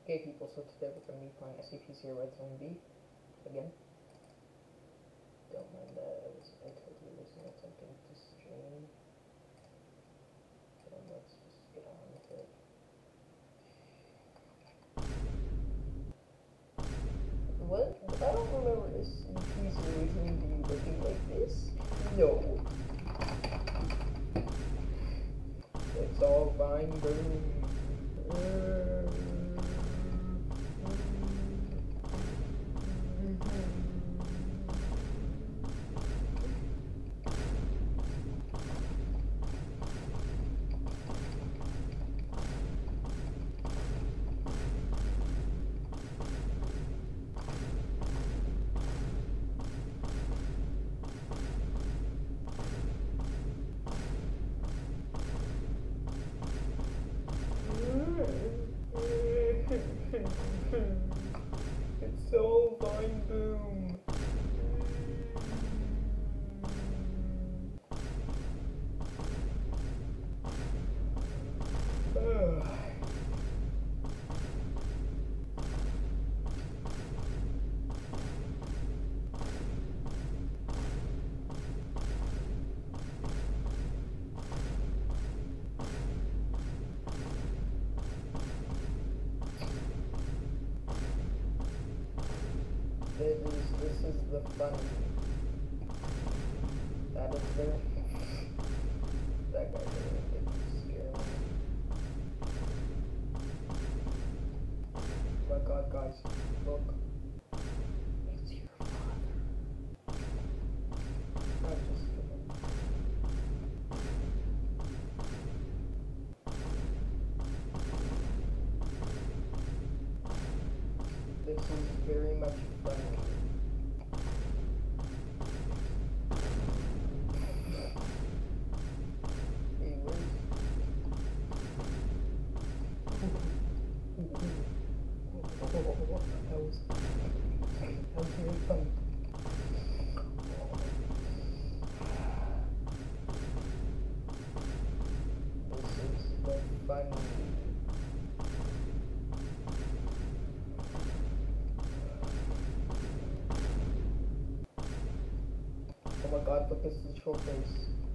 Okay people, so today we're going to be playing SCP-087-B again. Don't mind that, I totally was not attempting to stream. So let's just get on with it. What? I don't remember SCP-087-B looking like this. No. It's all fine, boom. It's all fine, boom. This is the fun. That is there. That guy didn't scare me. Oh my god, guys, look. It's your father. I'm just kidding. This is very much fun. That was very funny. This is the funny. Oh my god, look at this troll face.